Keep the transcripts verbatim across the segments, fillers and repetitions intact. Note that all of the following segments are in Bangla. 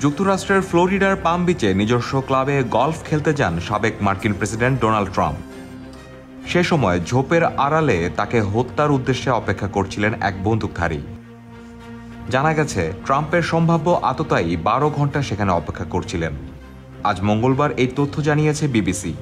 যুক্তরাষ্ট্রের ফ্লোরিডার পাম বিচে নিজস্ব ক্লাবে গলফ খেলতে যান সাবেক মার্কিন প্রেসিডেন্ট ডোনাল্ড ট্রাম্প। সে সময় ঝোপের আড়ালে তাকে হত্যার উদ্দেশ্যে অপেক্ষা করছিলেন এক বন্দুকধারী। জানা গেছে, ট্রাম্পের সম্ভাব্য আততায়ী বারো ঘন্টা সেখানে অপেক্ষা করছিলেন। আজ মঙ্গলবার এই তথ্য জানিয়েছে বিবিসি।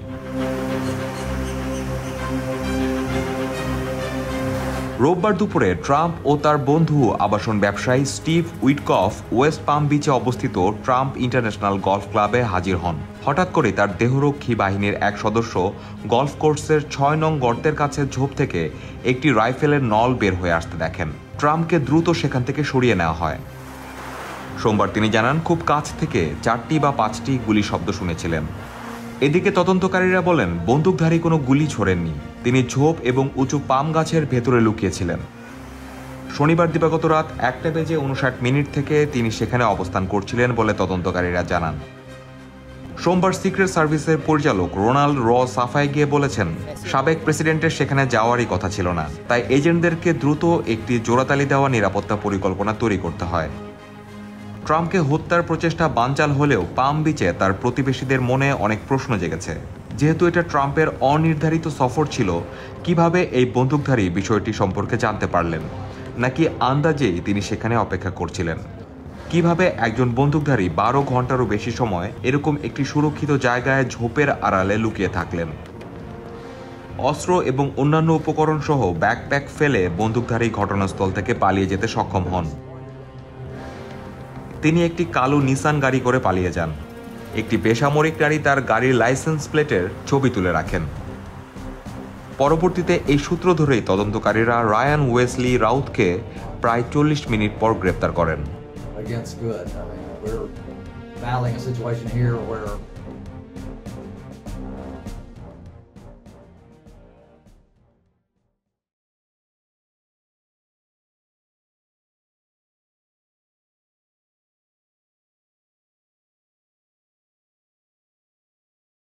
রোববার দুপুরে ট্রাম্প ও তার বন্ধু আবাসন ব্যবসায়ী স্টিভ উইটকফ ওয়েস্ট পাম বিচে অবস্থিত ট্রাম্প ইন্টারন্যাশনাল গলফ ক্লাবে হাজির হন। হঠাৎ করে তার দেহরক্ষী বাহিনীর এক সদস্য গলফ কোর্সের ছয় নং গর্তের কাছে ঝোপ থেকে একটি রাইফেলের নল বের হয়ে আসতে দেখেন। ট্রাম্পকে দ্রুত সেখান থেকে সরিয়ে নেওয়া হয়। সোমবার তিনি জানান, খুব কাছ থেকে চারটি বা পাঁচটি গুলি শব্দ শুনেছিলেন। এদিকে তদন্তকারীরা বলেন, বন্দুকধারী কোনো গুলি ছোড়েননি, তিনি ঝোপ এবং উঁচু পাম গাছের ভেতরে লুকিয়েছিলেন। শনিবার দিবাগত রাত একটা বেজে উনষাট মিনিট থেকে তিনি সেখানে অবস্থান করছিলেন বলে তদন্তকারীরা জানান। সোমবার সিক্রেট সার্ভিসের পরিচালক রোনাল্ড র সাফাই গিয়ে বলেছেন, সাবেক প্রেসিডেন্টের সেখানে যাওয়ারই কথা ছিল না, তাই এজেন্টদেরকে দ্রুত একটি জোড়াতালি দেওয়া নিরাপত্তা পরিকল্পনা তৈরি করতে হয়। ট্রাম্পকে হত্যার প্রচেষ্টা বানচাল হলেও পাম বিচে তার প্রতিবেশীদের মনে অনেক প্রশ্ন জেগেছে। যেহেতু এটা ট্রাম্পের অনির্ধারিত সফর ছিল, কিভাবে এই বন্দুকধারী বিষয়টি সম্পর্কে জানতে পারলেন, নাকি আন্দাজেই তিনি সেখানে অপেক্ষা করছিলেন? কিভাবে একজন বন্দুকধারী বারো ঘন্টারও বেশি সময় এরকম একটি সুরক্ষিত জায়গায় ঝোপের আড়ালে লুকিয়ে থাকলেন? অস্ত্র এবং অন্যান্য উপকরণ সহ ব্যাকপ্যাক ফেলে বন্দুকধারী ঘটনাস্থল থেকে পালিয়ে যেতে সক্ষম হন। তিনি একটি কালো নিসান গাড়ি করে পালিয়ে যান। একটি বেসামরিক গাড়ি তার গাড়ির লাইসেন্স প্লেটের ছবি তুলে রাখেন। পরবর্তীতে এই সূত্র ধরেই তদন্তকারীরা রায়ান ওয়েসলি রাউথকে প্রায় চল্লিশ মিনিট পর গ্রেপ্তার করেন। Against good. I mean, we're battling a situation here where